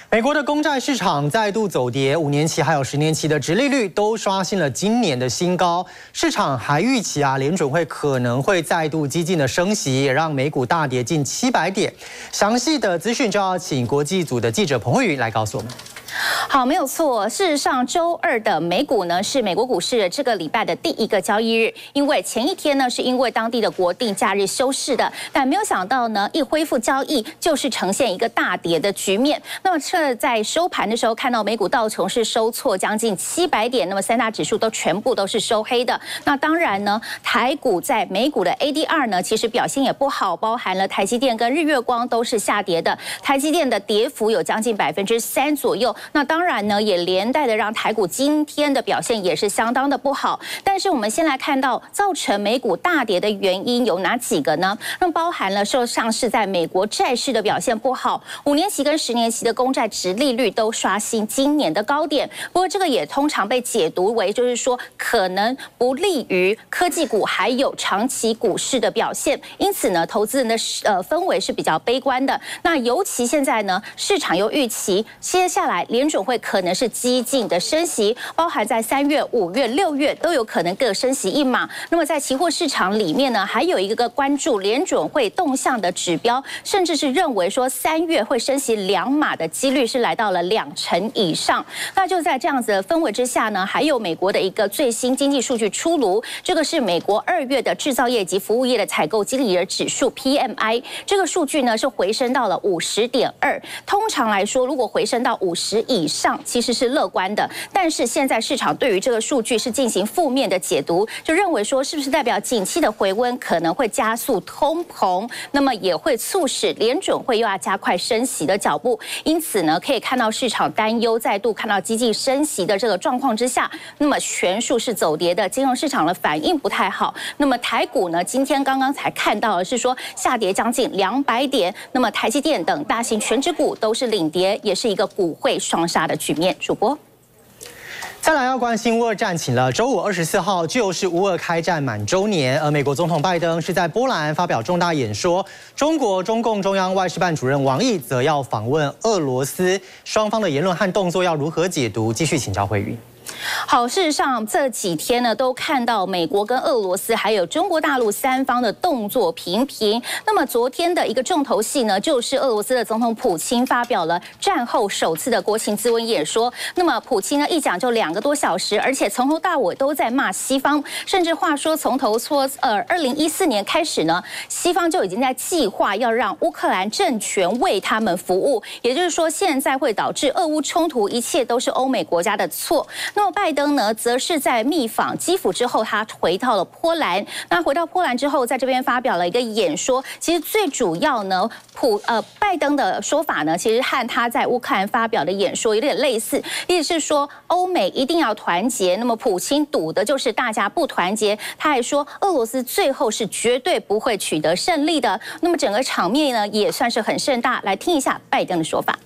美国的公债市场再度走跌，5年期还有10年期的殖利率都刷新了今年的新高。市场还预期联准会可能会再度激进的升息，也让美股大跌近700点。详细的资讯就要请国际组的记者彭慧云来告诉我们。 好，没有错。事实上，周二的美股呢是美国股市这个礼拜的第一个交易日，因为前一天呢是因为当地的国定假日休市的，但没有想到呢，一恢复交易就是呈现一个大跌的局面。那么这在收盘的时候看到美股道琼是收挫将近700点，那么三大指数都全部都是收黑的。那当然呢，台股在美股的 ADR 呢其实表现也不好，包含了台积电跟日月光都是下跌的，台积电的跌幅有将近3%左右。 那当然呢，也连带的让台股今天的表现也是相当的不好。但是我们先来看到造成美股大跌的原因有哪几个呢？那么包含了受上是在美国债市的表现不好，5年期跟10年期的公债殖利率都刷新今年的高点。不过这个也通常被解读为就是说可能不利于科技股还有长期股市的表现，因此呢，投资人的氛围是比较悲观的。那尤其现在呢，市场又预期接下来 联准会可能是激进的升息，包含在3月、5月、6月都有可能各升息1码。那么在期货市场里面呢，还有一个关注联准会动向的指标，甚至是认为说3月会升息2码的几率是来到了20%以上。那就在这样子的氛围之下呢，还有美国的一个最新经济数据出炉，这个是美国2月的制造业及服务业的采购经理人指数 PMI， 这个数据呢是回升到了50.2。通常来说，如果回升到50以上其实是乐观的，但是现在市场对于这个数据是进行负面的解读，就认为说是不是代表景气的回温可能会加速通膨，那么也会促使联准会又要加快升息的脚步。因此呢，可以看到市场担忧再度看到激进升息的这个状况之下，那么全数是走跌的，金融市场的反应不太好。那么台股呢，今天刚刚才看到的是说下跌将近200点，那么台积电等大型全指股都是领跌，也是一个股汇双杀的局面。主播， 再来要关心乌俄战情了。周五24号就是乌俄开战满周年，而美国总统拜登是在波兰发表重大演说。中国中共中央外事办主任王毅则要访问俄罗斯，双方的言论和动作要如何解读？继续请教慧云。 好，事实上这几天呢，都看到美国跟俄罗斯还有中国大陆三方的动作频频。那么昨天的一个重头戏呢，就是俄罗斯的总统普京发表了战后首次的国情咨文演说。那么普京呢一讲就2个多小时，而且从头到尾都在骂西方，甚至话说从头说，2014年开始呢，西方就已经在计划要让乌克兰政权为他们服务，也就是说现在会导致俄乌冲突，一切都是欧美国家的错。那么拜登呢，则是在密访基辅之后，他回到了波兰。那回到波兰之后，在这边发表了一个演说。其实最主要呢，拜登的说法呢，其实和他在乌克兰发表的演说有点类似，意思是说欧美一定要团结。那么普京赌的就是大家不团结。他还说，俄罗斯最后是绝对不会取得胜利的。那么整个场面呢，也算是很盛大。来听一下拜登的说法。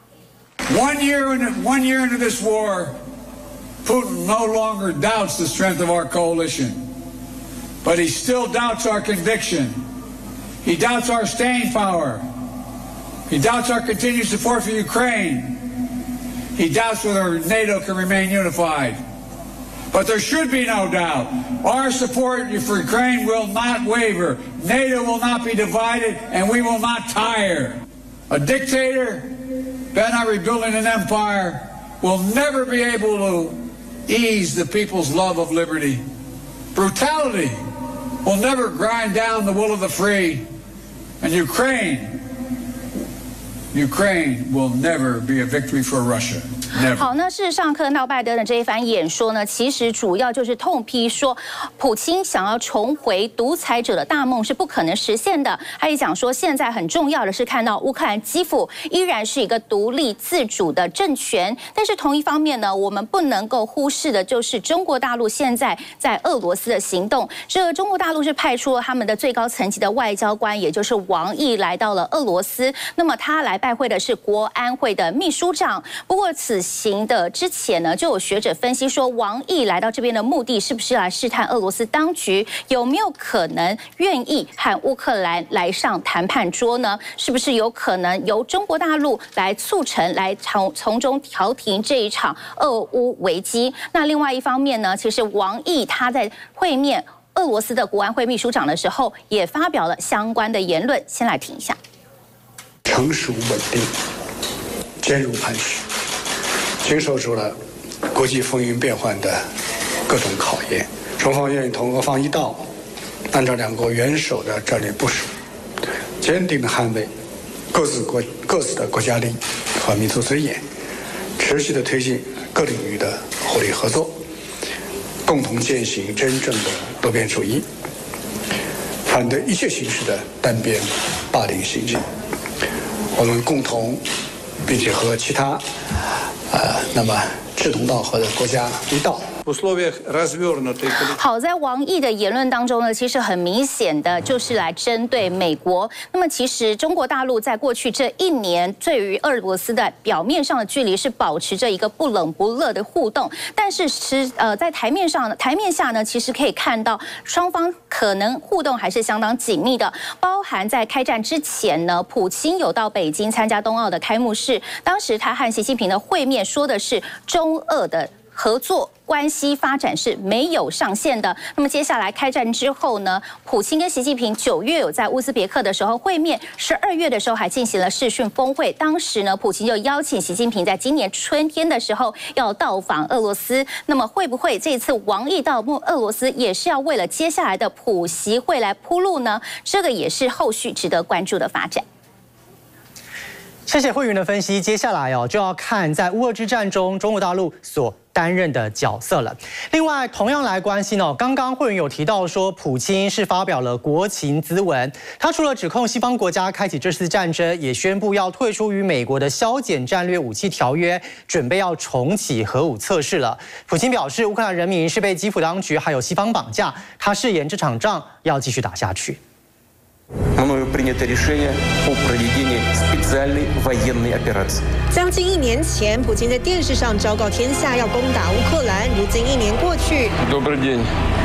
One year into this war. Putin no longer doubts the strength of our coalition, but he still doubts our conviction. He doubts our staying power. He doubts our continued support for Ukraine. He doubts whether NATO can remain unified. But there should be no doubt. Our support for Ukraine will not waver. NATO will not be divided, and we will not tire. A dictator bent on rebuilding an empire will never be able to ease the people's love of liberty. Brutality will never grind down the will of the free. And Ukraine will never be a victory for Russia. 好，那事实上看到拜登的这一番演说呢，其实主要就是痛批说，普京想要重回独裁者的大梦是不可能实现的。他也讲说，现在很重要的是看到乌克兰基辅依然是一个独立自主的政权，但是同一方面呢，我们不能够忽视的就是中国大陆现在在俄罗斯的行动。这中国大陆是派出了他们的最高层级的外交官，也就是王毅来到了俄罗斯，那么他来拜会的是国安会的秘书长。不过此行的之前呢，就有学者分析说，王毅来到这边的目的是不是来试探俄罗斯当局有没有可能愿意和乌克兰来上谈判桌呢？是不是有可能由中国大陆来促成，来从中调停这一场俄乌危机？那另外一方面呢，其实王毅他在会面俄罗斯的国安会秘书长的时候，也发表了相关的言论。先来听一下： 成熟稳定，坚如磐石，经受住了国际风云变幻的各种考验。双方愿意同俄方一道，按照两国元首的战略部署，坚定地捍卫各自的国家利益和民族尊严，持续地推进各领域的互利合作，共同践行真正的多边主义，反对一切形式的单边霸凌行径。我们共同并且和其他那么志同道合的国家一道。 好在王毅的言论当中呢，其实很明显的就是来针对美国。那么其实中国大陆在过去这1年对于俄罗斯的表面上的距离是保持着一个不冷不热的互动，但是在台面下呢，其实可以看到双方可能互动还是相当紧密的。包含在开战之前呢，普京有到北京参加冬奥的开幕式，当时他和习近平的会面说的是中俄的合作关系发展是没有上限的。那么接下来开战之后呢，普京跟习近平9月有在乌兹别克的时候会面，12月的时候还进行了视讯峰会。当时呢，普京就邀请习近平在今年春天的时候要到访俄罗斯。那么会不会这次王毅到俄罗斯也是要为了接下来的普习会来铺路呢？这个也是后续值得关注的发展。 谢谢慧云的分析。接下来就要看在乌俄之战中中国大陆所担任的角色了。另外，同样来关心刚刚慧云有提到说，普京是发表了国情咨文，他除了指控西方国家开启这次战争，也宣布要退出与美国的削减战略武器条约，准备要重启核武测试了。普京表示，乌克兰人民是被基辅当局还有西方绑架，他誓言这场仗要继续打下去。 Мною принято решение о проведении специальной военной операции. 将近1年前，普京在电视上昭告天下要攻打乌克兰。如今1年过去， Добрый день,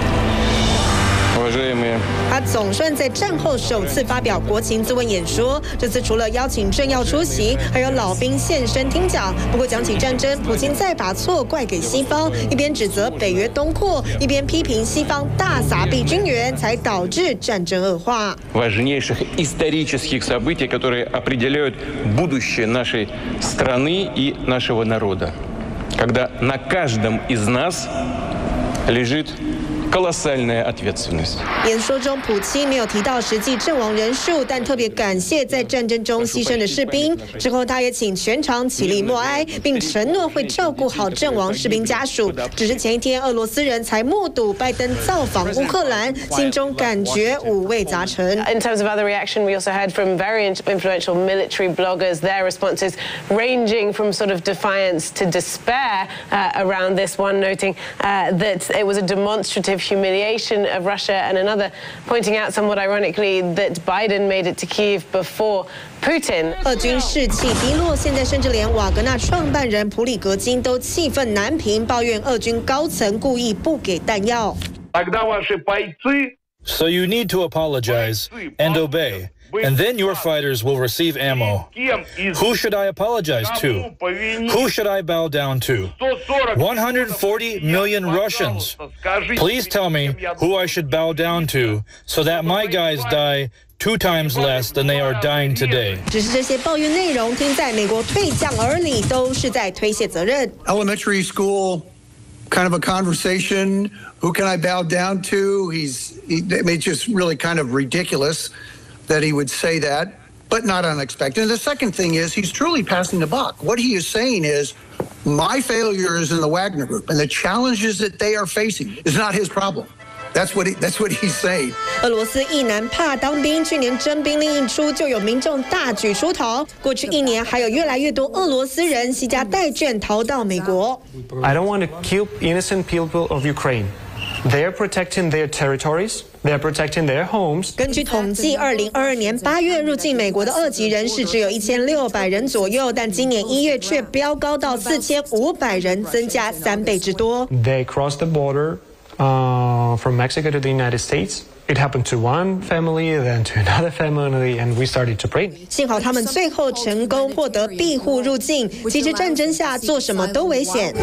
уважаемые. 他总算在战后首次发表国情咨文演说。这次除了邀请政要出席，还有老兵现身听讲。不过讲起战争，普京再把错怪给西方，一边指责北约东扩，一边批评西方大撒币军援，才导致战争恶化。 Важнейших исторических событий, которые определяют будущее нашей страны и нашего народа, когда на каждом из нас лежит колоссальная ответственность. 演说中，普京没有提到实际阵亡人数，但特别感谢在战争中牺牲的士兵。之后，他也请全场起立默哀，并承诺会照顾好阵亡士兵家属。只是前一天，俄罗斯人才目睹拜登造访乌克兰，心中感觉五味杂陈。 In terms of other reaction, we also heard from very influential military bloggers. Their responses ranging from sort of defiance to despair around this one, noting that it was a demonstrative humiliation of Russia, and another pointing out somewhat ironically that Biden made it to Kyiv before Putin. 俄军士气低落，现在甚至连瓦格纳创办人普里格金都气愤难平，抱怨俄军高层故意不给弹药。 So you need to apologize and obey, and then your fighters will receive ammo. Who should I apologize to? Who should I bow down to? 140 million Russians. Please tell me who I should bow down to so that my guys die 2 times less than they are dying today. 只是这些抱怨内容听在美国退将耳里，都是在推卸责任。 Elementary school kind of a conversation. Who can I bow down to? It's just really kind of ridiculous that he would say that, but not unexpected. And the second thing is he's truly passing the buck. What he is saying is my failures in the Wagner Group and the challenges that they are facing is not his problem. That's what he's saying. 俄罗斯一男怕当兵，去年征兵令一出，就有民众大举出逃。过去1年，还有越来越多俄罗斯人携家带眷逃到美国。 I don't want to kill innocent people of Ukraine. They are protecting their territories. They're protecting their homes. 根据统计，2022年8月入境美国的2级人士只有1600人左右，但今年1月却飙高到4500人，增加3倍之多。 They crossed the border from Mexico to the United States. It happened to one family, then to another family, and we started to pray. 幸好他们最后成功获得庇护入境。其实战争下做什么都危险。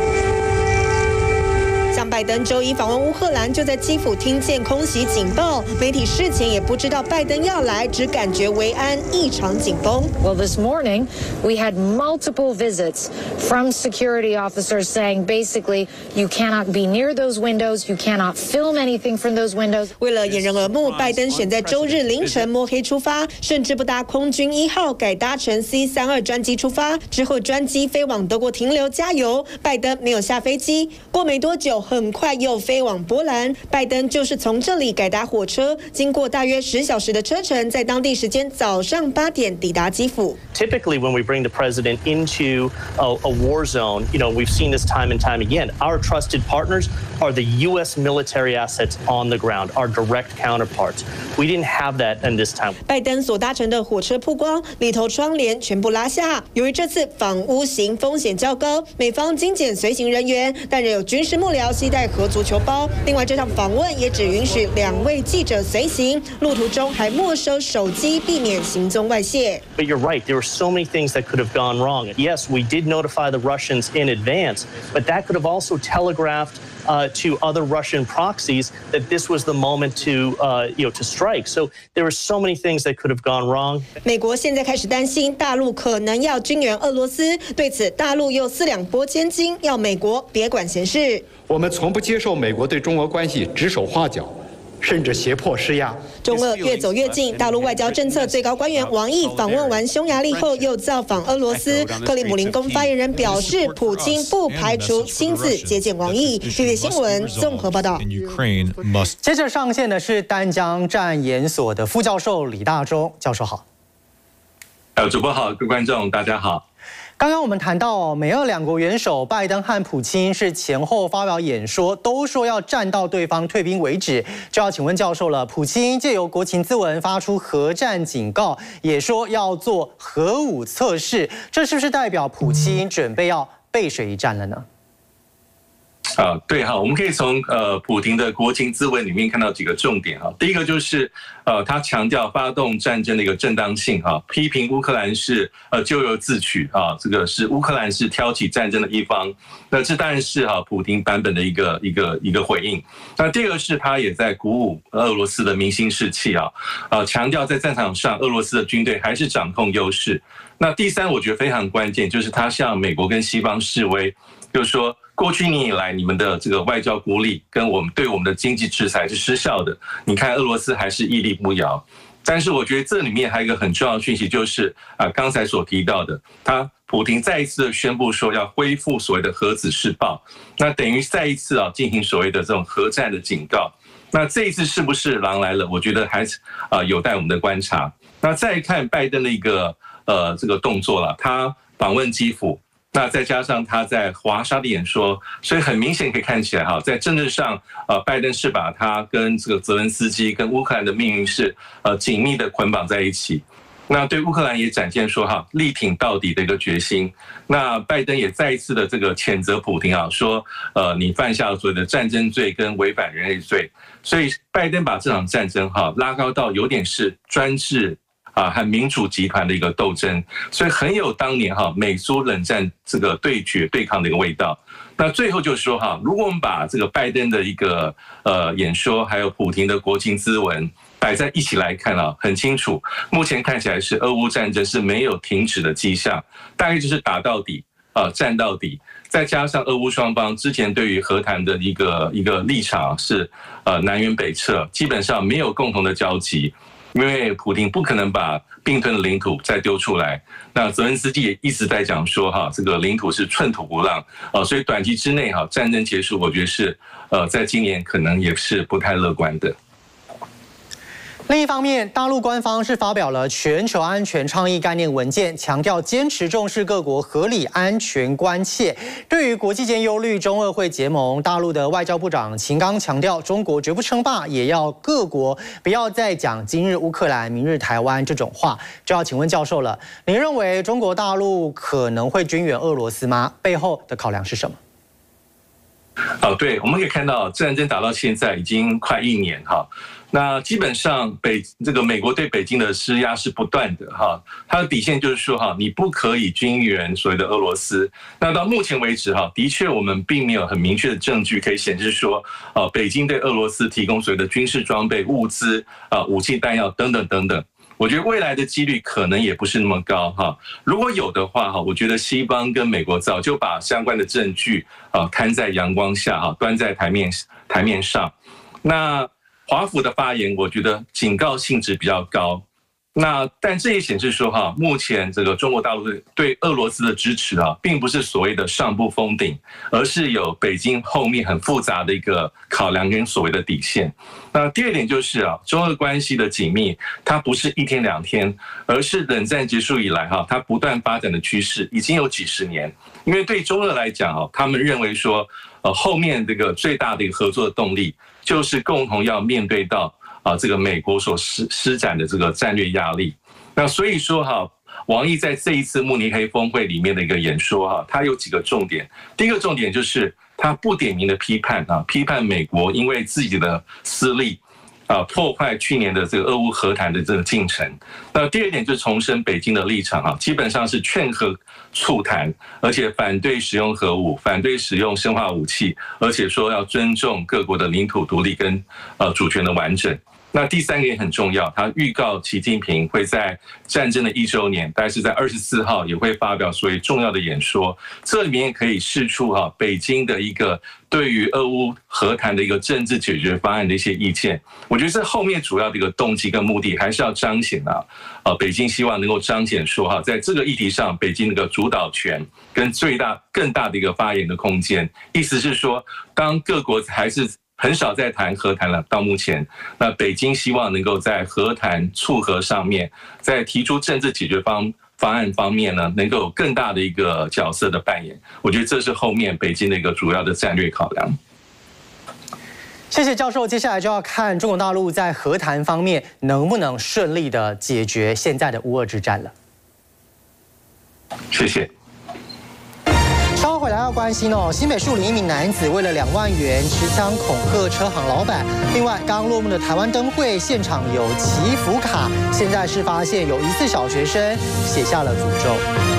像拜登周一访问乌克兰，就在基辅听见空袭警报。媒体事前也不知道拜登要来，只感觉维安异常紧绷。 Well, this morning we had multiple visits from security officers saying basically you cannot be near those windows, you cannot film anything from those windows. 为了掩人耳目，拜登选在周日凌晨摸黑出发，甚至不搭空军1号，改搭乘 C-32专机出发。之后专机飞往德国停留加油，拜登没有下飞机。过没多久，很快又飞往波兰。拜登就是从这里改搭火车，经过大约10小时的车程，在当地时间早上8点抵达基辅。 Typically, when we bring the president into a war zone, we've seen this time and time again. Our trusted partners are the U.S. military assets on the ground, our direct counterparts. We didn't have that in this time. 拜登所搭乘的火车曝光，里头窗帘全部拉下。由于这次访乌行风险较高，美方精简随行人员，但仍有军事幕僚携带核足球包。另外，这场访问也只允许2位记者随行，路途中还没收手机，避免行踪外泄。 But you're right, there were so many things that could have gone wrong. Yes, we did notify the Russians in advance, but that could have also telegraphed to other Russian proxies that this was the moment to strike. So there were so many things that could have gone wrong. 美国现在开始担心大陆可能要军援俄罗斯，对此大陆又4两拨千斤，要美国别管闲事。 我们从不接受美国对中俄关系指手画脚，甚至胁迫施压。 中俄越走越近，大陆外交政策最高官员王毅访问完匈牙利后，又造访俄罗斯。克里姆林宫发言人表示，普京不排除亲自接见王毅。BBC 新闻综合报道。 接着上线的是丹江战研所的副教授李大中教授好。 主播好，各位观众大家好。 刚刚我们谈到，美俄两国元首拜登和普京是前后发表演说，都说要战到对方退兵为止。就要请问教授了，普京借由国情咨文发出核战警告，也说要做核武测试，这是不是代表普京准备要背水一战了呢？ 对哈，我们可以从普廷的国情咨文里面看到几个重点哈。第一个就是他强调发动战争的一个正当性哈，批评乌克兰是咎由自取啊，这个是乌克兰是挑起战争的一方。那这当然是普廷版本的一个回应。那第二个是他也在鼓舞俄罗斯的民心士气啊，强调在战场上俄罗斯的军队还是掌控优势。那第三，我觉得非常关键，就是他向美国跟西方示威，就是说过去年以来你们的这个外交孤立跟我们对我们的经济制裁是失效的，你看俄罗斯还是屹立不摇。但是我觉得这里面还有一个很重要的讯息，就是刚才所提到的，普廷再一次的宣布说要恢复所谓的核子试爆，那等于再一次进行所谓的这种核战的警告。那这一次是不是狼来了？我觉得还是有待我们的观察。那再看拜登的一个这个动作了，他访问基辅，那再加上他在华沙的演说，所以很明显可以看起来在政治上，拜登是把他跟这个泽连斯基跟乌克兰的命运是紧密的捆绑在一起。那对乌克兰也展现说力挺到底的一个决心。那拜登也再一次的这个谴责普廷说你犯下了所谓的战争罪跟违反人类罪。所以拜登把这场战争拉高到有点是专制和民主集团的一个斗争，所以很有当年美苏冷战这个对决对抗的一个味道。那最后就是说如果我们把这个拜登的一个演说，还有普廷的国情咨文摆在一起来看很清楚，目前看起来是俄乌战争是没有停止的迹象，大概就是打到底战到底。再加上俄乌双方之前对于和谈的一个立场是南辕北辙，基本上没有共同的交集。因为普廷不可能把并吞的领土再丢出来，那泽连斯基也一直在讲说这个领土是寸土不让所以短期之内战争结束，我觉得是在今年可能也是不太乐观的。 另一方面，大陆官方是发表了全球安全倡议概念文件，强调坚持重视各国合理安全关切。对于国际间忧虑中俄会结盟，大陆的外交部长秦刚强调，中国绝不称霸，也要各国不要再讲今日乌克兰、明日台湾这种话。就要请问教授了，您认为中国大陆可能会军援俄罗斯吗？背后的考量是什么？ 对，我们可以看到战争打到现在已经快1年哈。那基本上美国对北京的施压是不断的哈，它的底线就是说哈，你不可以军援所谓的俄罗斯。那到目前为止哈，的确我们并没有很明确的证据可以显示说，北京对俄罗斯提供所谓的军事装备、物资、武器弹药等等等等。我觉得未来的几率可能也不是那么高哈。如果有的话哈，我觉得西方跟美国早就把相关的证据摊在阳光下哈，端在台面上。那华府的发言，我觉得警告性质比较高。但这也显示说哈，目前这个中国大陆对俄罗斯的支持啊，并不是所谓的上不封顶，而是有北京后面很复杂的一个考量跟所谓的底线。那第二点就是中俄关系的紧密，它不是1天2天，而是冷战结束以来哈，它不断发展的趋势已经有几十年。因为对中俄来讲他们认为说，后面这个最大的一个合作的动力，就是共同要面对到这个美国所施展的这个战略压力。那所以说王毅在这一次慕尼黑峰会里面的一个演说他有几个重点。第一个重点就是他不点名的批判美国因为自己的私利破坏去年的这个俄乌和谈的这个进程。那第二点就是重申北京的立场基本上是劝和促谈，而且反对使用核武，反对使用生化武器，而且说要尊重各国的领土独立跟主权的完整。那第三个也很重要，他预告习近平会在战争的1周年，大概是在24号也会发表所谓重要的演说，这里面可以释出北京的一个对于俄乌和谈的一个政治解决方案的一些意见。我觉得这后面主要的一个动机跟目的，还是要彰显北京希望能够彰显说在这个议题上，北京那个主导权跟更大的一个发言的空间。意思是说，当各国还是很少在谈和谈了，到目前，那北京希望能够在和谈促和上面，在提出政治解决方案方面呢，能够有更大的一个角色的扮演。我觉得这是后面北京的一个主要的战略考量。 谢谢教授，接下来就要看中国大陆在和谈方面能不能顺利的解决现在的乌俄之战了。 谢谢。 稍后回来要关心新北树林一名男子为了2万元持枪恐吓车行老板。另外，刚落幕的台湾灯会现场有祈福卡，现在是发现有疑似小学生写下了诅咒。